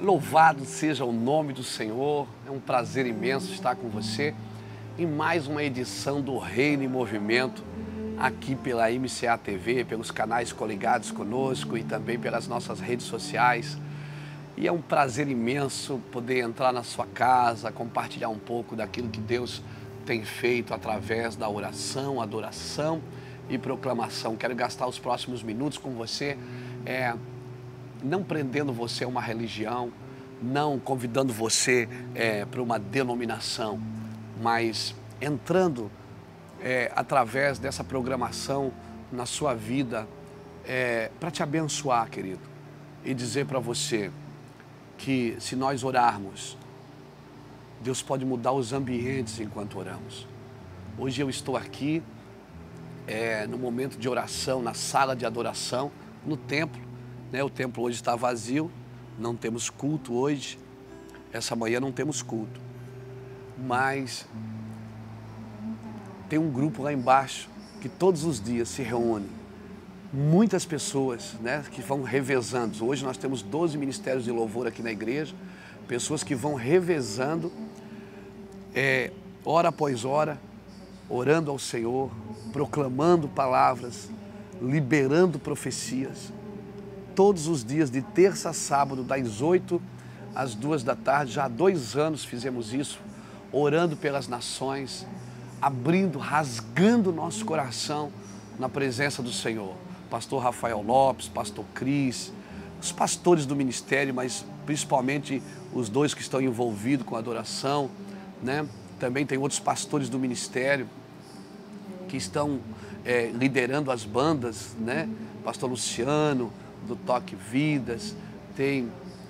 Louvado seja o nome do Senhor, é um prazer imenso estar com você em mais uma edição do Reino em Movimento, aqui pela MCA TV, pelos canais coligados conosco e também pelas nossas redes sociais. E é um prazer imenso poder entrar na sua casa, compartilhar um pouco daquilo que Deus tem feito através da oração, adoração e proclamação. Quero gastar os próximos minutos com você, não prendendo você a uma religião, não convidando você para uma denominação, mas entrando através dessa programação na sua vida para te abençoar, querido, e dizer para você que se nós orarmos, Deus pode mudar os ambientes enquanto oramos. Hoje eu estou aqui no momento de oração, na sala de adoração, no templo. O templo hoje está vazio, não temos culto hoje, essa manhã não temos culto, mas tem um grupo lá embaixo que todos os dias se reúne, muitas pessoas que vão revezando. Hoje nós temos 12 ministérios de louvor aqui na igreja, pessoas que vão revezando, hora após hora, orando ao Senhor, proclamando palavras, liberando profecias. Todos os dias, de terça a sábado, das 8 às 2 da tarde, já há 2 anos fizemos isso, orando pelas nações, abrindo, rasgando o nosso coração na presença do Senhor. Pastor Rafael Lopes, Pastor Cris, os pastores do ministério, mas principalmente os 2 que estão envolvidos com a adoração, Também tem outros pastores do ministério que estão liderando as bandas, Pastor Luciano, do Toque Vidas, tem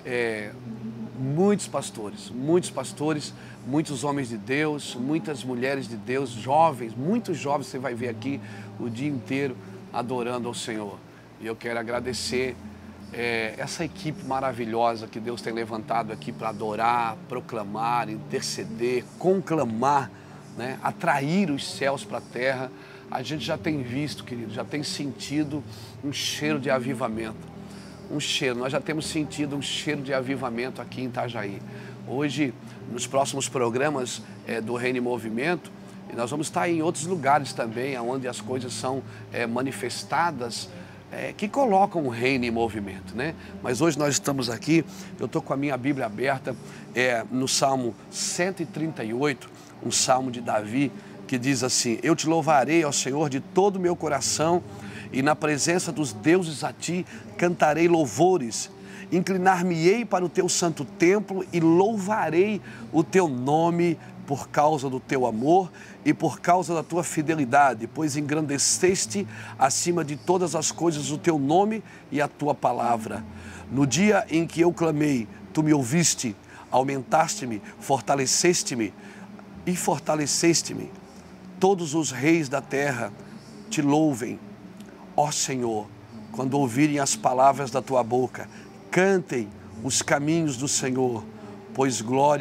muitos pastores, muitos homens de Deus, muitas mulheres de Deus, jovens, muitos jovens você vai ver aqui o dia inteiro adorando ao Senhor. E eu quero agradecer essa equipe maravilhosa que Deus tem levantado aqui para adorar, proclamar, interceder, conclamar, atrair os céus para a terra. A gente já tem visto, querido, já tem sentido um cheiro de avivamento. Nós já temos sentido um cheiro de avivamento aqui em Itajaí. Hoje, nos próximos programas do Reino em Movimento, nós vamos estar em outros lugares também, onde as coisas são manifestadas, que colocam o Reino em movimento, Mas hoje nós estamos aqui, eu estou com a minha Bíblia aberta, no Salmo 138, um Salmo de Davi, que diz assim: eu te louvarei, ó Senhor, de todo o meu coração, e na presença dos deuses a ti cantarei louvores. Inclinar-me-ei para o teu santo templo e louvarei o teu nome por causa do teu amor e por causa da tua fidelidade, pois engrandeceste acima de todas as coisas o teu nome e a tua palavra. No dia em que eu clamei, tu me ouviste, aumentaste-me, fortaleceste-me e fortaleceste-me. Todos os reis da terra te louvem, ó Senhor, quando ouvirem as palavras da tua boca. Cantem os caminhos do Senhor, pois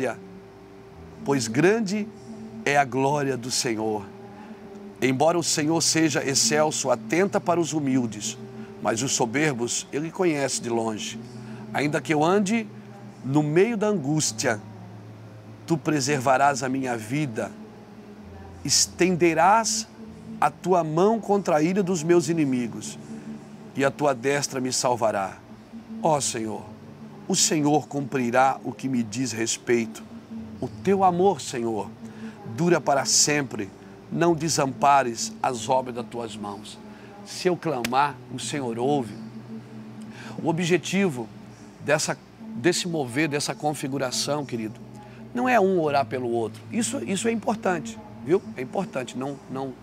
grande é a glória do Senhor. Embora o Senhor seja excelso, atenta para os humildes, mas os soberbos Ele conhece de longe. Ainda que eu ande no meio da angústia, tu preservarás a minha vida. Estenderás a tua mão contra a ira dos meus inimigos, e a tua destra me salvará. Ó Senhor, o Senhor cumprirá o que me diz respeito. O teu amor, Senhor, dura para sempre. Não desampares as obras das tuas mãos. Se eu clamar, o Senhor ouve. O objetivo desse mover, dessa configuração, querido, não é um orar pelo outro. Isso é importante, viu? É importante, não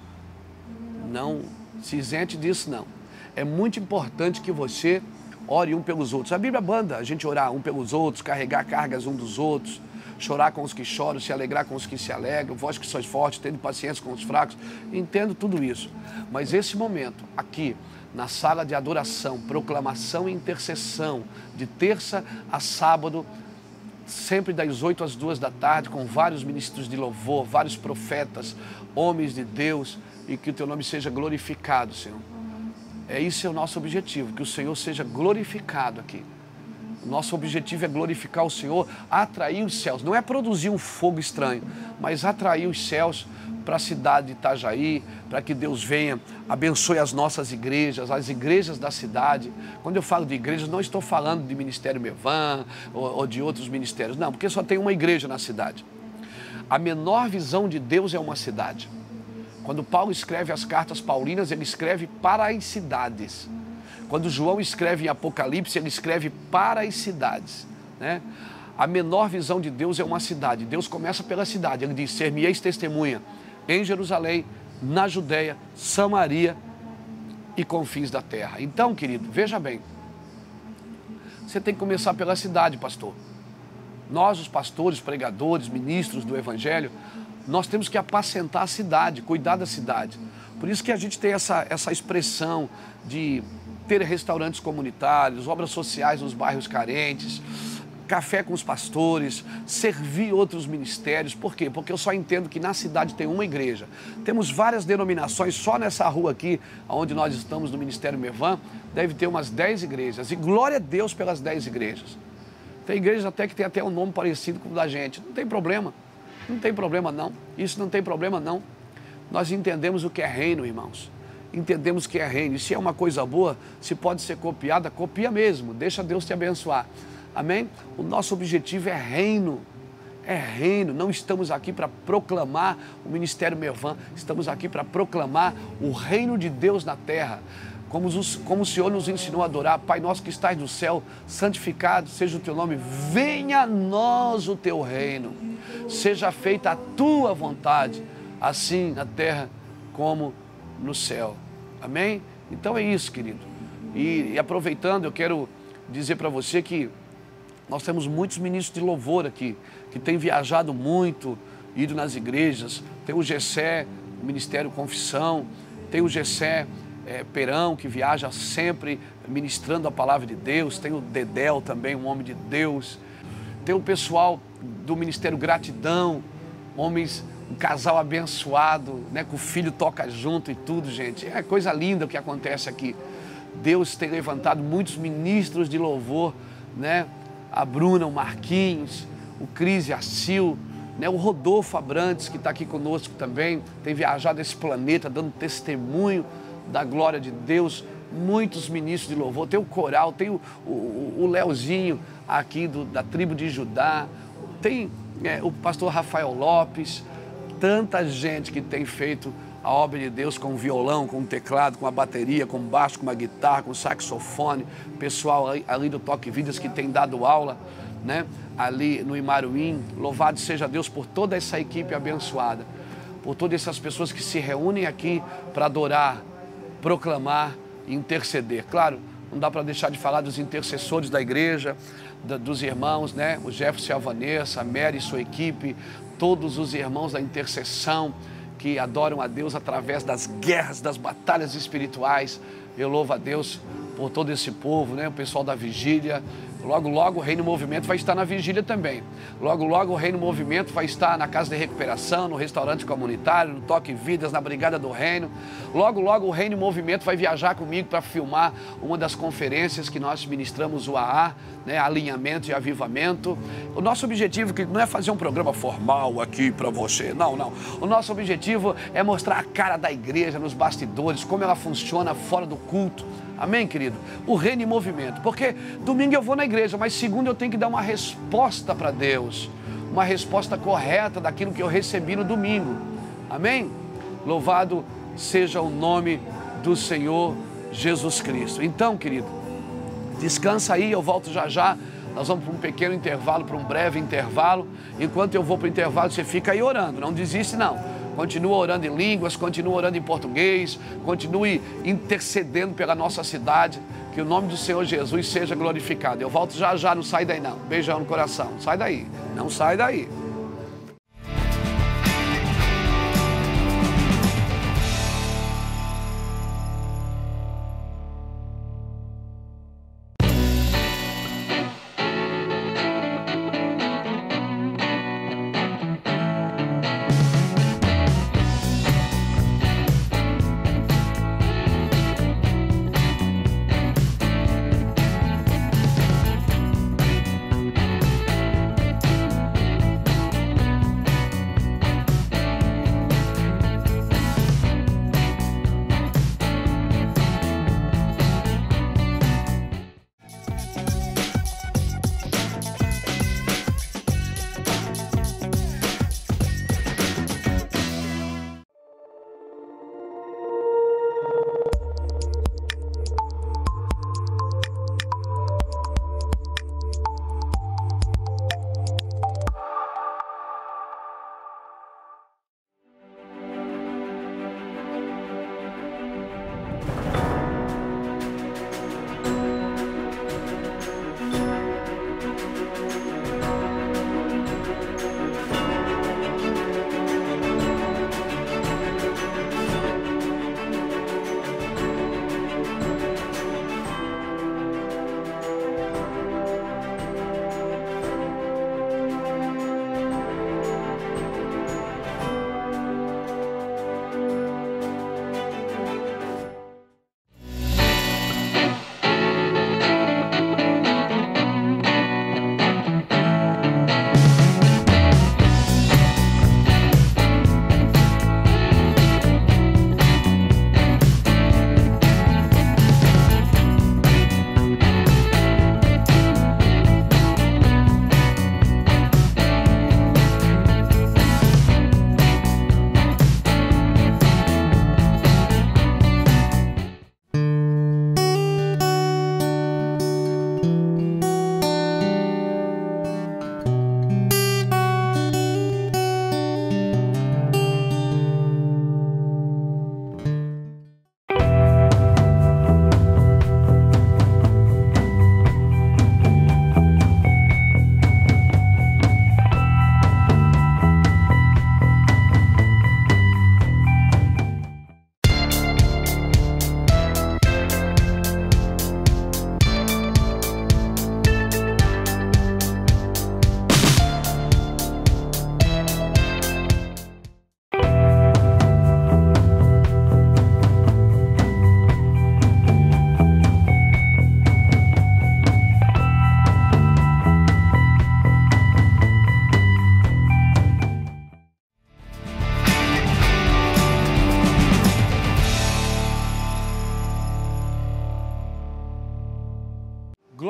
se isente disso, não. É muito importante que você ore um pelos outros. A Bíblia manda a gente orar um pelos outros, carregar cargas um dos outros, chorar com os que choram, se alegrar com os que se alegram, vós que sois fortes, tendo paciência com os fracos. Entendo tudo isso. Mas esse momento aqui, na sala de adoração, proclamação e intercessão, de terça a sábado, sempre das 8 às 2 da tarde, com vários ministros de louvor, vários profetas, homens de Deus, e que o teu nome seja glorificado, Senhor. Esse é o nosso objetivo, que o Senhor seja glorificado aqui. O nosso objetivo é glorificar o Senhor, atrair os céus. Não é produzir um fogo estranho, mas atrair os céus para a cidade de Itajaí, para que Deus venha, abençoe as nossas igrejas, as igrejas da cidade. Quando eu falo de igrejas, não estou falando de Ministério Mevan ou de outros ministérios, não, porque só tem uma igreja na cidade. A menor visão de Deus é uma cidade. Quando Paulo escreve as cartas paulinas, ele escreve para as cidades. Quando João escreve em Apocalipse, ele escreve para as cidades, né? A menor visão de Deus é uma cidade. Deus começa pela cidade. Ele diz, ser-me-eis testemunha em Jerusalém, na Judéia, Samaria e confins da terra. Então, querido, veja bem. Você tem que começar pela cidade, pastor. Nós, os pastores, pregadores, ministros do Evangelho, nós temos que apacentar a cidade, cuidar da cidade. Por isso que a gente tem essa expressão de ter restaurantes comunitários, obras sociais nos bairros carentes, café com os pastores, servir outros ministérios. Por quê? Porque eu só entendo que na cidade tem uma igreja. Temos várias denominações, só nessa rua aqui, onde nós estamos no Ministério Mevan, deve ter umas 10 igrejas. E glória a Deus pelas 10 igrejas. Tem igrejas até que tem até um nome parecido com o da gente. Não tem problema. Não tem problema não. Isso não tem problema não. Nós entendemos o que é reino, irmãos. Entendemos que é reino. E se é uma coisa boa, se pode ser copiada, copia mesmo. Deixa Deus te abençoar. Amém? O nosso objetivo é reino. É reino. Não estamos aqui para proclamar o Ministério Mevan. Estamos aqui para proclamar o reino de Deus na terra. Como o Senhor nos ensinou a adorar. Pai nosso que estás no céu, santificado seja o teu nome. Venha a nós o teu reino. Seja feita a tua vontade, assim na terra como no céu. Amém? Então é isso, querido. E aproveitando, eu quero dizer para você que nós temos muitos ministros de louvor aqui, que têm viajado muito, ido nas igrejas. Tem o Gessé, o Ministério Confissão, tem o Gessé Perão, que viaja sempre ministrando a palavra de Deus. Tem o Dedéu também, um homem de Deus. Tem o pessoal do Ministério Gratidão, homens, um casal abençoado, né, que o filho toca junto e tudo, gente. É coisa linda o que acontece aqui. Deus tem levantado muitos ministros de louvor, né? A Bruna, o Marquinhos, o Cris e a Sil, né? O Rodolfo Abrantes, que está aqui conosco também, tem viajado esse planeta, dando testemunho da glória de Deus. Muitos ministros de louvor, tem o coral, tem o Leozinho aqui da tribo de Judá, tem o pastor Rafael Lopes, tanta gente que tem feito a obra de Deus com violão, com teclado, com a bateria, com baixo, com a guitarra, com saxofone, pessoal ali do Toque Vidas que tem dado aula, né? Ali no Imaruim. Louvado seja Deus por toda essa equipe abençoada, por todas essas pessoas que se reúnem aqui para adorar, proclamar e interceder. Claro, não dá para deixar de falar dos intercessores da igreja, dos irmãos, né? O Jefferson e a Vanessa, a Mary e sua equipe, todos os irmãos da intercessão que adoram a Deus através das guerras, das batalhas espirituais. Eu louvo a Deus por todo esse povo, né? O pessoal da vigília. Logo, logo o Reino Movimento vai estar na vigília também. Logo, logo o Reino Movimento vai estar na Casa de Recuperação, no restaurante comunitário, no Toque Vidas, na Brigada do Reino. Logo, logo o Reino Movimento vai viajar comigo para filmar uma das conferências que nós ministramos, o AA, né? Alinhamento e Avivamento. O nosso objetivo não é fazer um programa formal aqui para você, não, não. O nosso objetivo é mostrar a cara da igreja nos bastidores, como ela funciona fora do culto. Amém, querido? O Reino em Movimento. Porque domingo eu vou na igreja, mas segunda eu tenho que dar uma resposta para Deus. Uma resposta correta daquilo que eu recebi no domingo. Amém? Louvado seja o nome do Senhor Jesus Cristo. Então, querido, descansa aí, eu volto já já. Nós vamos para um pequeno intervalo, para um breve intervalo. Enquanto eu vou para o intervalo, você fica aí orando. Não desiste, não. Continua orando em línguas, continua orando em português, continue intercedendo pela nossa cidade, que o nome do Senhor Jesus seja glorificado. Eu volto já já, não sai daí não. Beijão no coração, sai daí, não sai daí.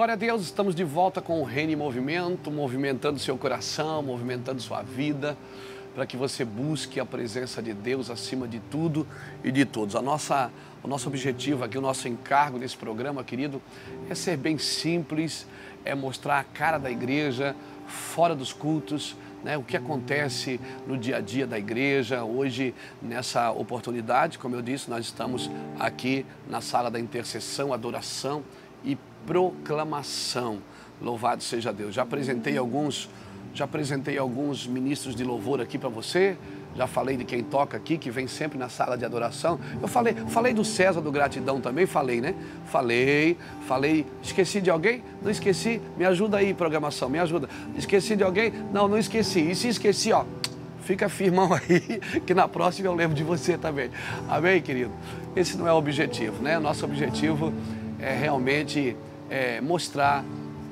Glória a Deus, estamos de volta com o Reino em Movimento, movimentando seu coração, movimentando sua vida, para que você busque a presença de Deus acima de tudo e de todos. O nosso objetivo aqui, o nosso encargo desse programa, querido, é ser bem simples, é mostrar a cara da igreja fora dos cultos, né? O que acontece no dia a dia da igreja. Hoje, nessa oportunidade, como eu disse, nós estamos aqui na sala da intercessão, adoração e proclamação. Louvado seja Deus. Já apresentei alguns ministros de louvor aqui para você. Já falei de quem toca aqui, que vem sempre na sala de adoração. Eu falei do César do Gratidão também, falei, né? Falei. Esqueci de alguém? Não esqueci. Me ajuda aí, programação, me ajuda. Esqueci de alguém? Não esqueci. E se esqueci, ó, fica firmão aí, que na próxima eu lembro de você também. Amém, querido? Esse não é o objetivo, né? Nosso objetivo é realmente mostrar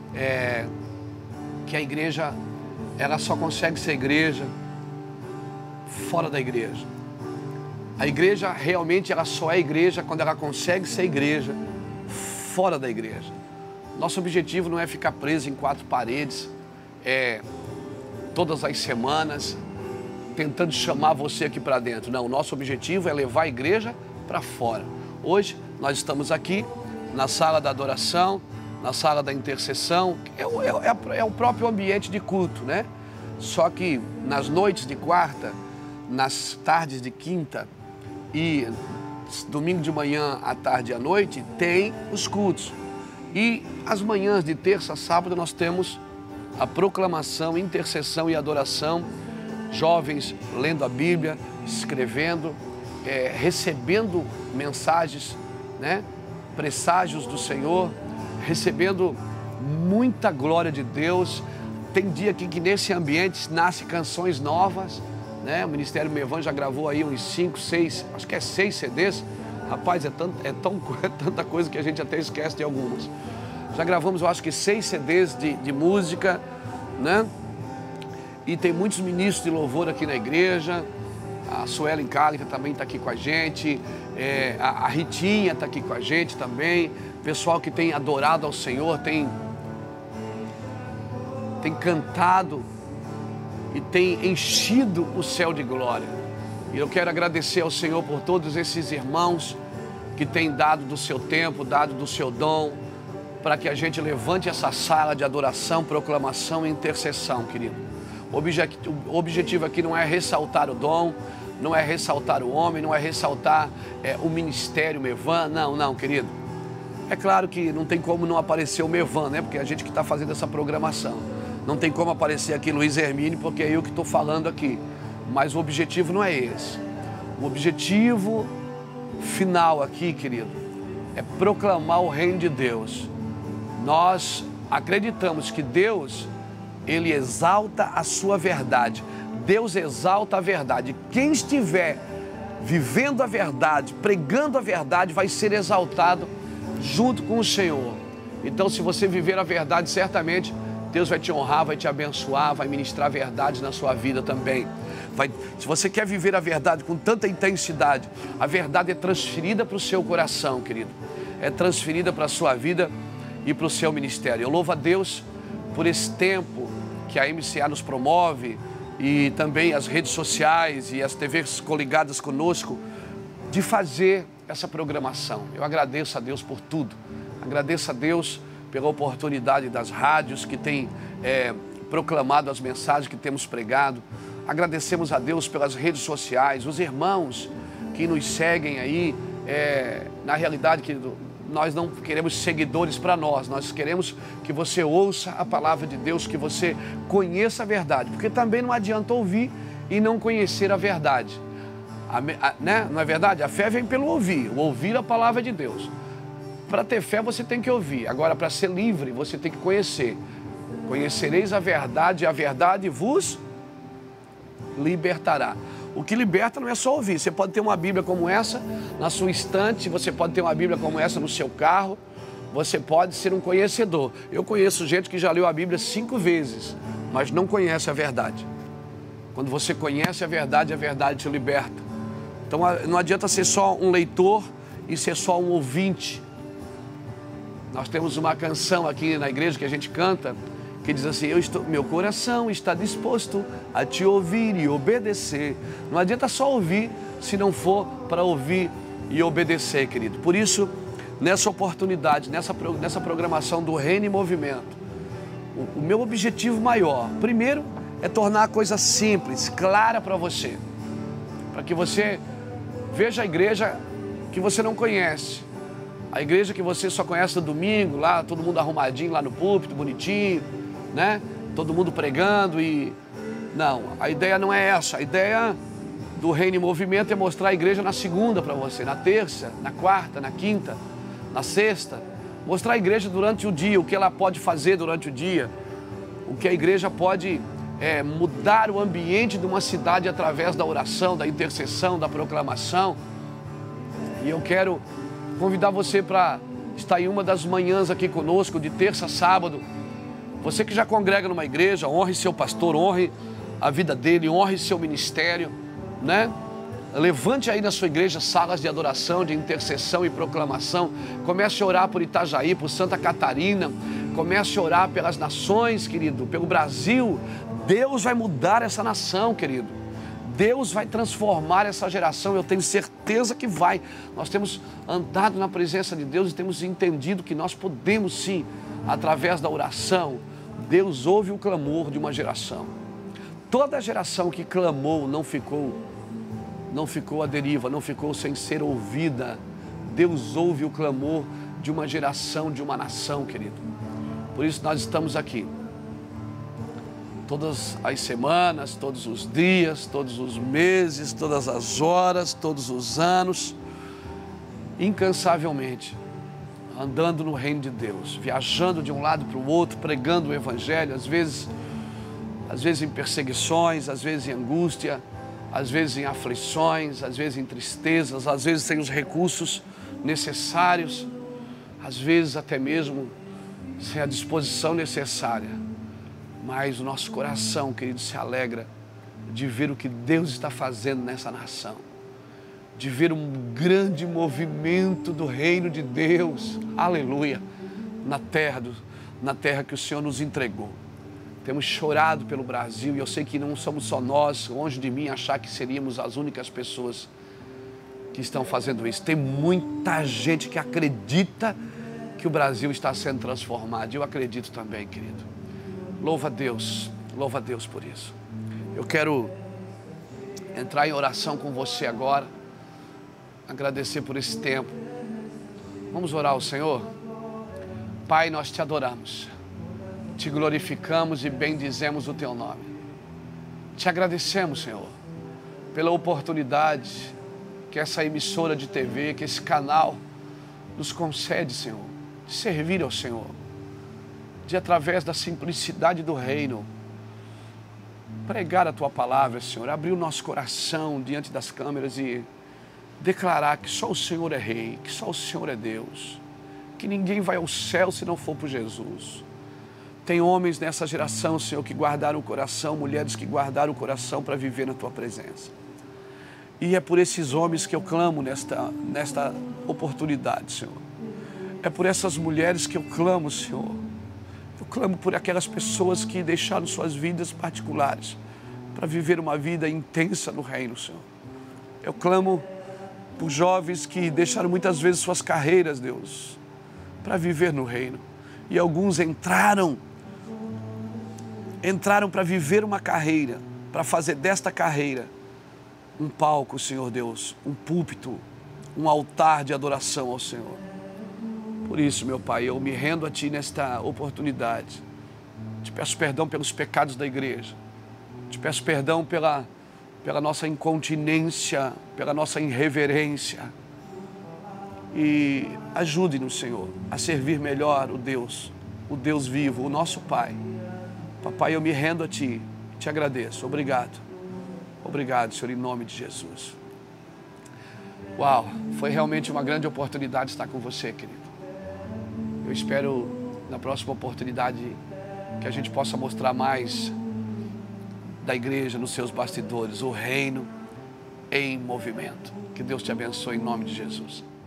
que a igreja, ela só consegue ser igreja fora da igreja. A igreja realmente, ela só é igreja quando ela consegue ser igreja fora da igreja. Nosso objetivo não é ficar preso em quatro paredes todas as semanas tentando chamar você aqui para dentro. Não, o nosso objetivo é levar a igreja para fora. Hoje nós estamos aqui na sala da adoração, na sala da intercessão, é o próprio ambiente de culto, né? Só que nas noites de quarta, nas tardes de quinta e domingo de manhã, à tarde e à noite, tem os cultos. E as manhãs de terça a sábado nós temos a proclamação, intercessão e adoração, jovens lendo a Bíblia, escrevendo, recebendo mensagens, né? Presságios do Senhor, recebendo muita glória de Deus. Tem dia aqui que nesse ambiente nascem canções novas, né? O Ministério Mevan já gravou aí uns 5, 6, acho que é 6 CDs. Rapaz, é tanta coisa que a gente até esquece de algumas. Já gravamos, eu acho que 6 CDs de música, né? E tem muitos ministros de louvor aqui na igreja. A Suelen Cálica também está aqui com a gente, a Ritinha está aqui com a gente também. Pessoal que tem adorado ao Senhor, tem cantado e tem enchido o céu de glória. E eu quero agradecer ao Senhor por todos esses irmãos que têm dado do seu tempo, dado do seu dom, para que a gente levante essa sala de adoração, proclamação e intercessão, querido. O objetivo aqui não é ressaltar o dom, não é ressaltar o homem, não é ressaltar o ministério Mevan, não, querido. É claro que não tem como não aparecer o Mevan, né? Porque é a gente que está fazendo essa programação. Não tem como aparecer aqui Luiz Hermine, porque é eu que estou falando aqui. Mas o objetivo não é esse. O objetivo final aqui, querido, é proclamar o reino de Deus. Nós acreditamos que Deus, Ele exalta a sua verdade. Deus exalta a verdade. Quem estiver vivendo a verdade, pregando a verdade, vai ser exaltado junto com o Senhor. Então, se você viver a verdade, certamente Deus vai te honrar, vai te abençoar, vai ministrar verdades na sua vida também. Se você quer viver a verdade com tanta intensidade, a verdade é transferida para o seu coração, querido. É transferida para a sua vida e para o seu ministério. Eu louvo a Deus por esse tempo que a MCA nos promove, e também as redes sociais e as TVs coligadas conosco, de fazer essa programação. Eu agradeço a Deus por tudo. Agradeço a Deus pela oportunidade das rádios que têm proclamado as mensagens que temos pregado. Agradecemos a Deus pelas redes sociais, os irmãos que nos seguem aí. Na realidade, querido, nós não queremos seguidores para nós queremos que você ouça a palavra de Deus, que você conheça a verdade, porque também não adianta ouvir e não conhecer a verdade, né? Não é verdade? A fé vem pelo ouvir a palavra de Deus. Para ter fé você tem que ouvir, agora para ser livre você tem que conhecer. Conhecereis a verdade e a verdade vos libertará. O que liberta não é só ouvir. Você pode ter uma Bíblia como essa na sua estante, você pode ter uma Bíblia como essa no seu carro, você pode ser um conhecedor. Eu conheço gente que já leu a Bíblia 5 vezes, mas não conhece a verdade. Quando você conhece a verdade te liberta. Então não adianta ser só um leitor e ser só um ouvinte. Nós temos uma canção aqui na igreja que a gente canta, que diz assim: meu coração está disposto a te ouvir e obedecer. Não adianta só ouvir se não for para ouvir e obedecer, querido. Por isso, nessa oportunidade, nessa programação do Reino em Movimento, o meu objetivo maior, primeiro, é tornar a coisa simples, clara para você. Para que você veja a igreja que você não conhece. A igreja que você só conhece no domingo, lá todo mundo arrumadinho lá no púlpito, bonitinho, né? Todo mundo pregando e... Não, a ideia não é essa. A ideia do Reino em Movimento é mostrar a igreja na segunda para você, na terça, na quarta, na quinta, na sexta. Mostrar a igreja durante o dia, o que ela pode fazer durante o dia, o que a igreja pode mudar o ambiente de uma cidade através da oração, da intercessão, da proclamação. E eu quero convidar você para estar em uma das manhãs aqui conosco, de terça a sábado. Você que já congrega numa igreja, honre seu pastor, honre a vida dele, honre seu ministério, né? Levante aí na sua igreja salas de adoração, de intercessão e proclamação. Comece a orar por Itajaí, por Santa Catarina. Comece a orar pelas nações, querido, pelo Brasil. Deus vai mudar essa nação, querido. Deus vai transformar essa geração, eu tenho certeza que vai. Nós temos andado na presença de Deus e temos entendido que nós podemos sim, através da oração, Deus ouve o clamor de uma geração. Toda geração que clamou não ficou à deriva, não ficou sem ser ouvida. Deus ouve o clamor de uma geração, de uma nação, querido. Por isso nós estamos aqui. Todas as semanas, todos os dias, todos os meses, todas as horas, todos os anos, incansavelmente, andando no reino de Deus, viajando de um lado para o outro, pregando o evangelho, às vezes em perseguições, às vezes em angústia, às vezes em aflições, às vezes em tristezas, às vezes sem os recursos necessários, às vezes até mesmo sem a disposição necessária. Mas o nosso coração, querido, se alegra de ver o que Deus está fazendo nessa nação, de ver um grande movimento do reino de Deus, aleluia, na terra que o Senhor nos entregou. Temos chorado pelo Brasil e eu sei que não somos só nós, longe de mim achar que seríamos as únicas pessoas que estão fazendo isso. Tem muita gente que acredita que o Brasil está sendo transformado. Eu acredito também, querido. Louva a Deus por isso. Eu quero entrar em oração com você agora, agradecer por esse tempo. Vamos orar ao Senhor? Pai, nós te adoramos, te glorificamos e bendizemos o teu nome. Te agradecemos, Senhor, pela oportunidade que essa emissora de TV, que esse canal nos concede, Senhor, de servir ao Senhor, de através da simplicidade do reino, pregar a tua palavra, Senhor, abrir o nosso coração diante das câmeras e declarar que só o Senhor é Rei, que só o Senhor é Deus, que ninguém vai ao céu se não for por Jesus. Tem homens nessa geração, Senhor, que guardaram o coração, mulheres que guardaram o coração para viver na tua presença. E é por esses homens que eu clamo nesta oportunidade, Senhor. É por essas mulheres que eu clamo, Senhor. Eu clamo por aquelas pessoas que deixaram suas vidas particulares para viver uma vida intensa no reino, Senhor. Eu clamo por jovens que deixaram muitas vezes suas carreiras, Deus, para viver no reino. E alguns entraram para viver uma carreira, para fazer desta carreira um palco, Senhor Deus, um púlpito, um altar de adoração ao Senhor. Por isso, meu Pai, eu me rendo a Ti nesta oportunidade. Te peço perdão pelos pecados da igreja. Te peço perdão pela nossa incontinência, pela nossa irreverência. E ajude-nos, Senhor, a servir melhor o Deus vivo, o nosso Pai. Papai, eu me rendo a Ti, te agradeço. Obrigado. Obrigado, Senhor, em nome de Jesus. Uau, foi realmente uma grande oportunidade estar com você, querido. Eu espero, na próxima oportunidade, que a gente possa mostrar mais da igreja nos seus bastidores, o reino em movimento. Que Deus te abençoe em nome de Jesus.